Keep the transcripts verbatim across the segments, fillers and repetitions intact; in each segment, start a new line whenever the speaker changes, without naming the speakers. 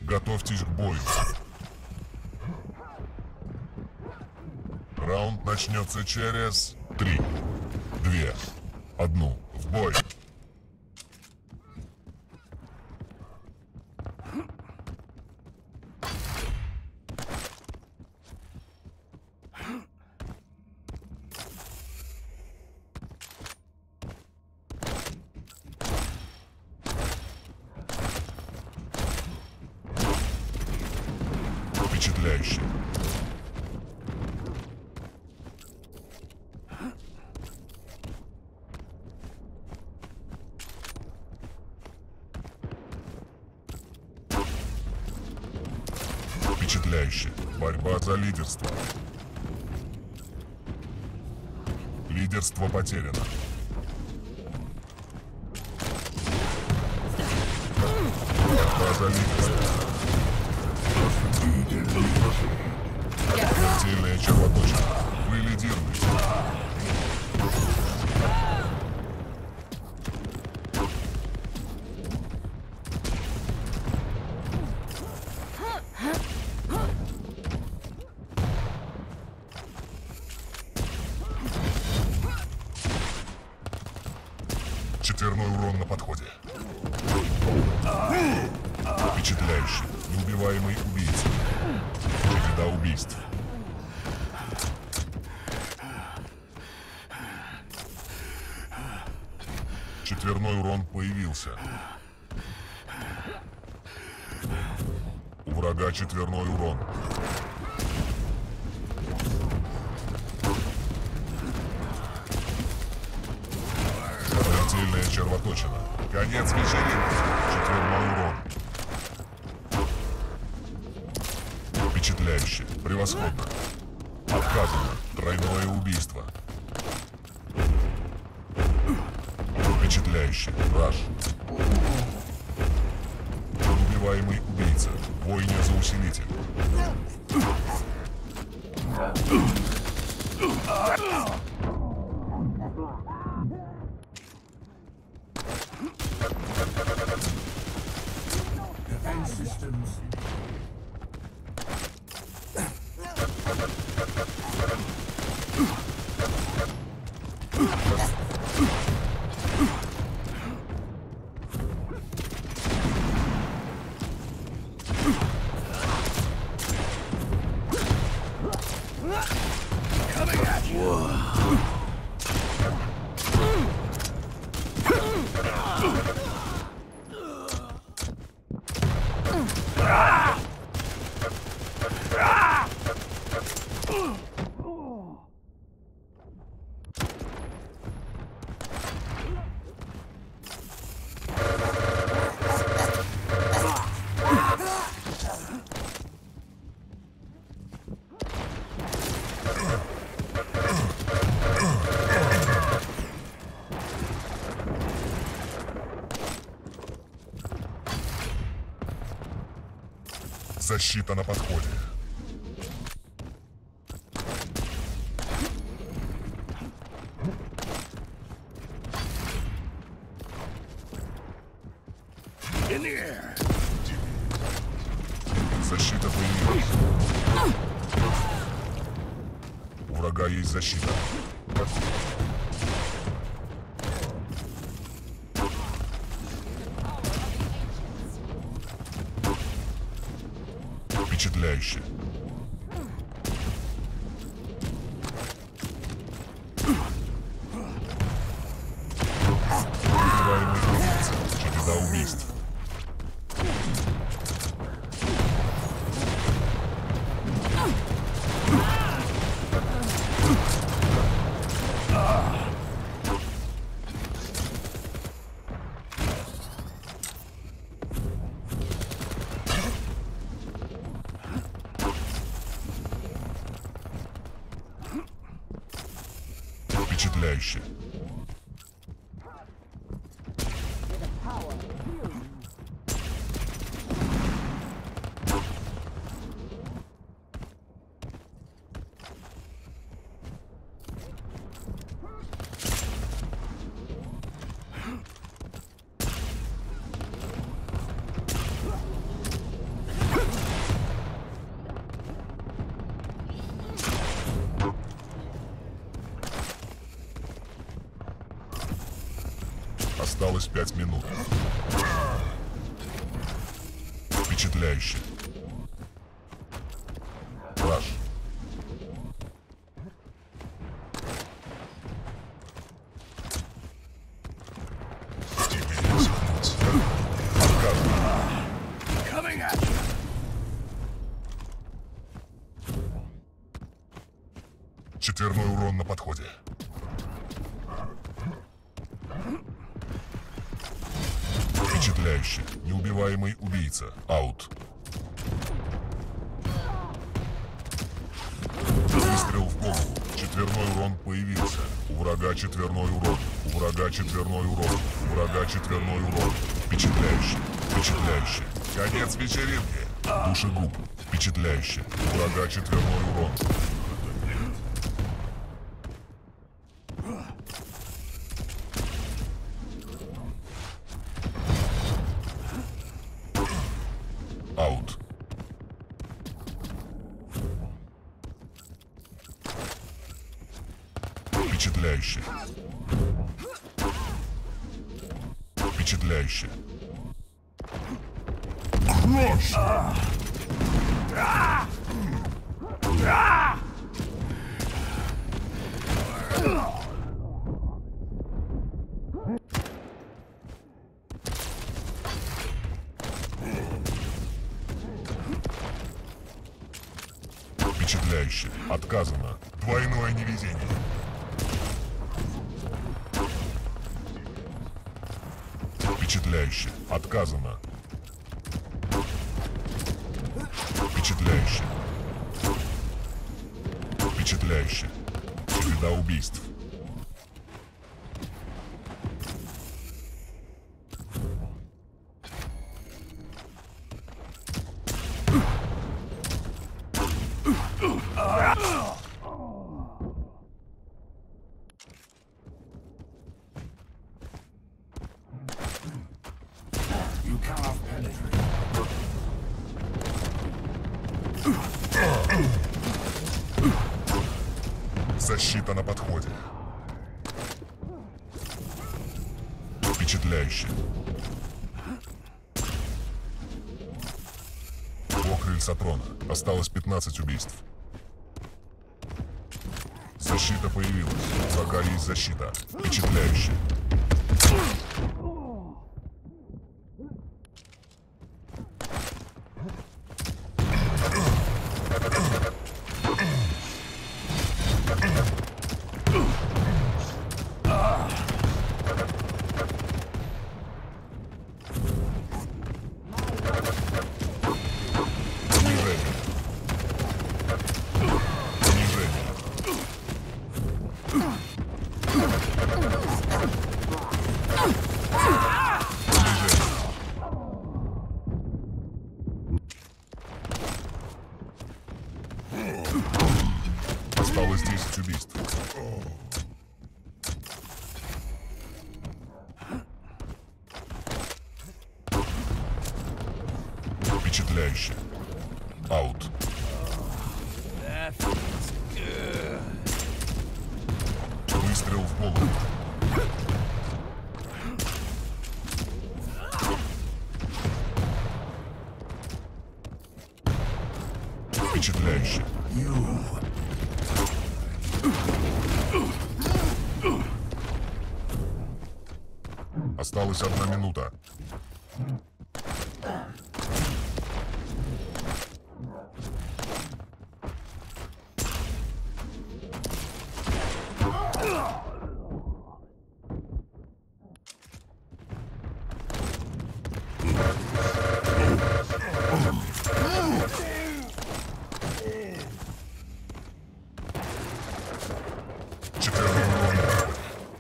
Готовьтесь к бою. Раунд начнется через три, две, одну. В бой. Впечатляюще. Впечатляюще. Борьба за лидерство. Лидерство потеряно. Борьба за лидерство. Смертельная червоточина. Вы лидируете. Четверной урон на подходе. Впечатляющий. Неубиваемый убийца. Череда убийств. Четверной урон появился. У врага четверной урон. Смертельная червоточина. Конец вечеринки. Четверной урон. Впечатляюще. Превосходно. Отказано. Тройное убийство. Впечатляюще. Раш. Неубиваемый убийца. Бойня за усилитель.
Defense systems.
Coming at you.
Защита на подходе.
In the air.
Защита появилась. У врага есть защита. Впечатляюще. Убиваемый убийца. Череда убийств. Впечатляюще. Осталось пять минут. Впечатляюще. Раш.
Coming at you.
Четверной урон на подходе. Впечатляюще. Неубиваемый убийца. Аут. Выстрел в голову. Четверной урон появился. У врага четверной урон. У врага четверной урон. У врага четверной урон. Впечатляюще. Впечатляюще. Конец вечеринки. Душегуб. Впечатляюще. У врага четверной урон. Аут. Впечатляюще. Впечатляюще. Крош! Впечатляюще. Отказано. Двойное невезение. Впечатляюще. Отказано. Впечатляюще. Впечатляюще. Череда убийств.
You cannot penetrate.
Защита на подходе. Впечатляюще. Бог Рельсотрона. Осталось пятнадцать убийств. Защита появилась. У врага есть защита. Впечатляюще. Осталось десять убийств. Впечатляюще. Аут. Выстрел в голову. Впечатляюще. Осталась одна минута. Четвертый урон.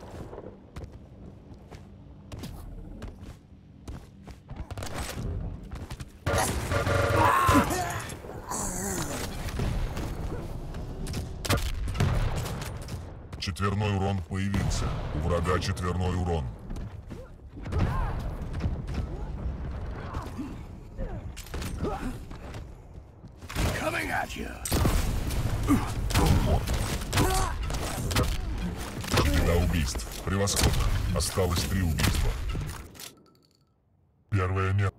Четверной урон появился. У врага четверной урон.
Coming at you.
Череда убийств. Превосходно. Осталось три убийства. Первое место.